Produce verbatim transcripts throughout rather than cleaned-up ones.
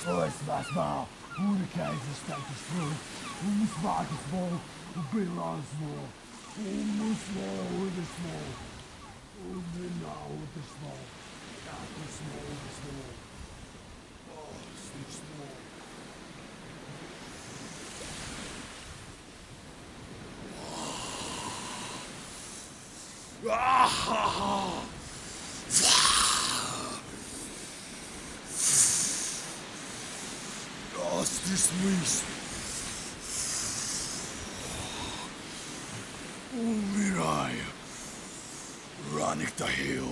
Oes mas ma, hurricane staat is vol, hoe moet water vol, hoe binnen vol, hoe moet vol, hoe is vol, hoe binnen hoe is vol, ja het is vol, het is vol, oh het is vol. Ah! Das ist mich. Umiray. Running the hill.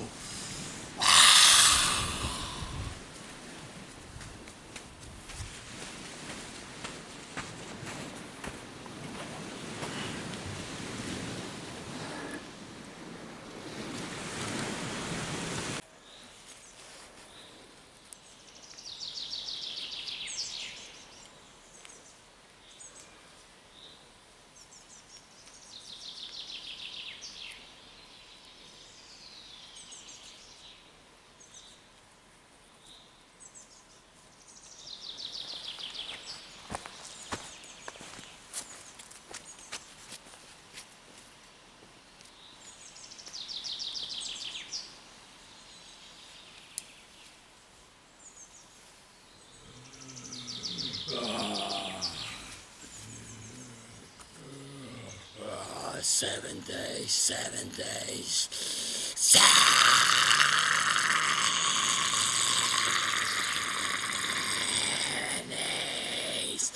Seven days, seven days. Seven days.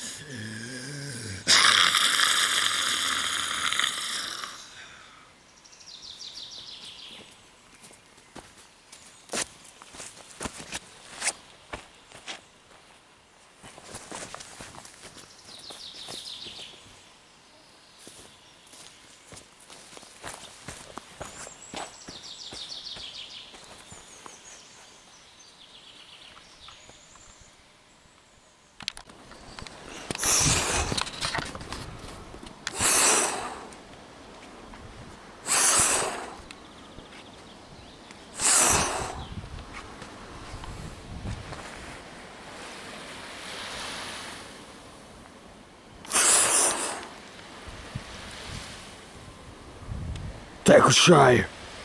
Staffordshire.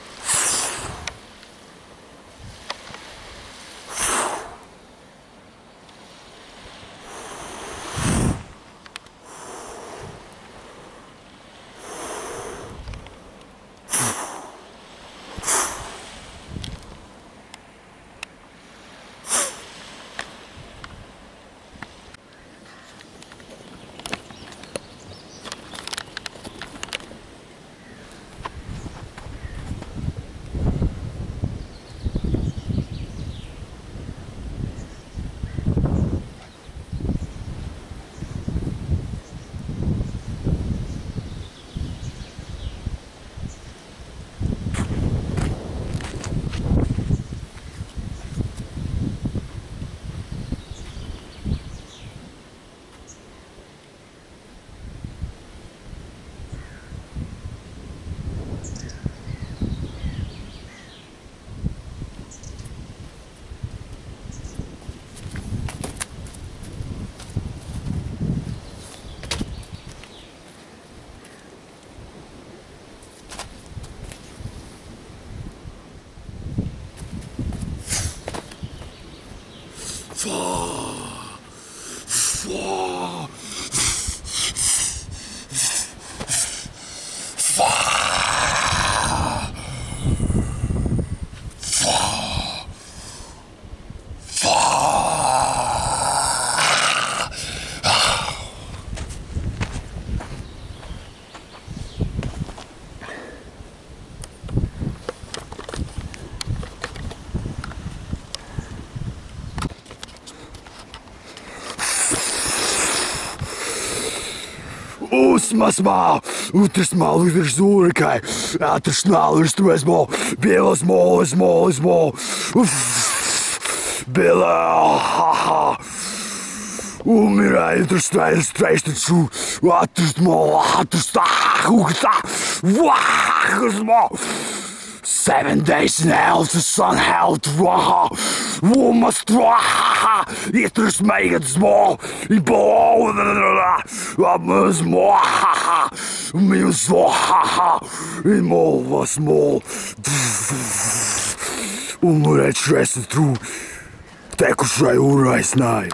Úsmas mal, outras mal, outras zurkai, outras nalas, tuas mal, belas mal, small, small, bela, haha. Umirai, outras três, três, três, outras mal, outras tá, outras tá, outras mal. Seven days in hell, the sun held raha. Woman straha. Eaters make it small. In below the was more haha. Me so haha. In more was small. Umre stress through. Tako šaj uraj snaj.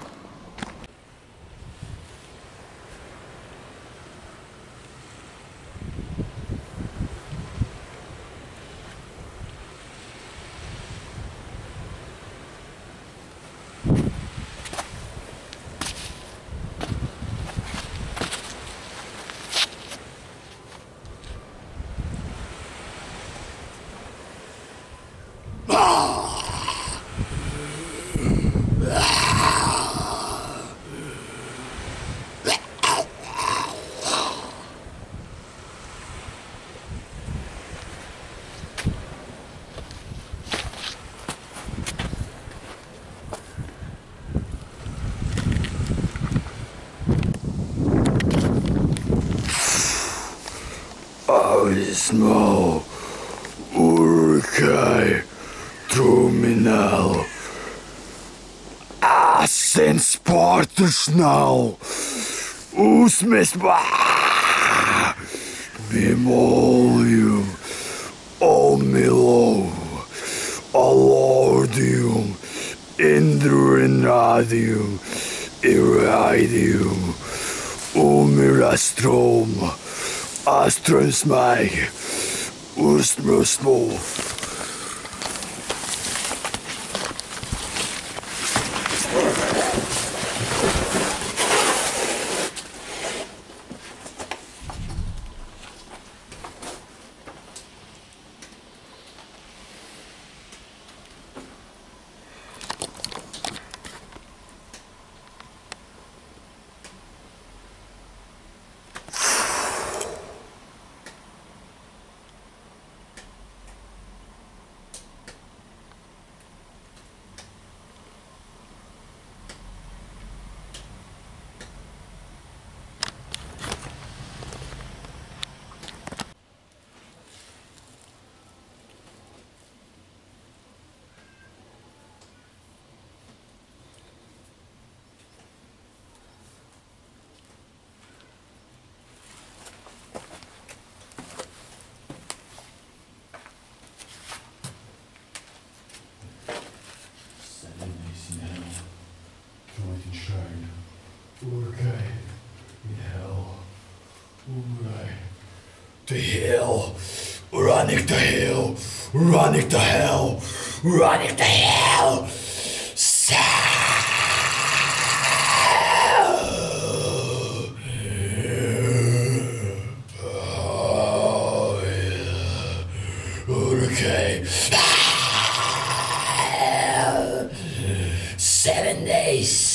Small Urkai Terminal Asen Spartersnau Usmisba Memorium Omilo Alordium Indrinadium Iridium Umirastrom Astrosmag Ustmusmo Urkai in hell. Urkai. The hill. Running the hill. Running the hell. Running the hell. Urkai. Seven days.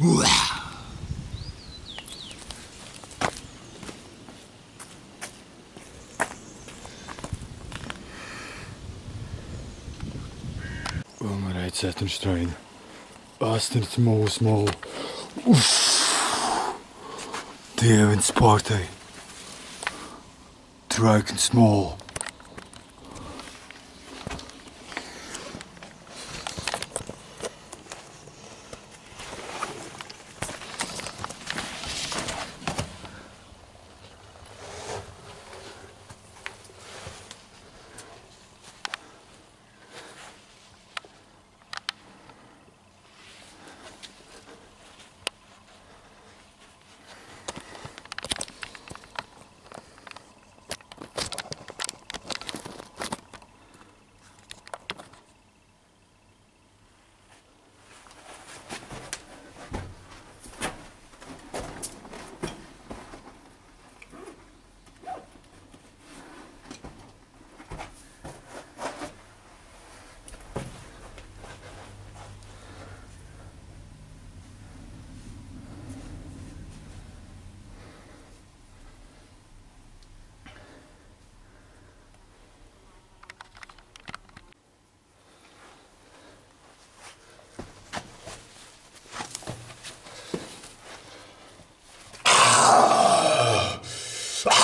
Wil maar uitzetten strijden. Als het small small. Oef. There in Sparta. Dragon small.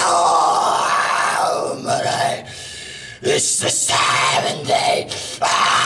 It's the seventh day.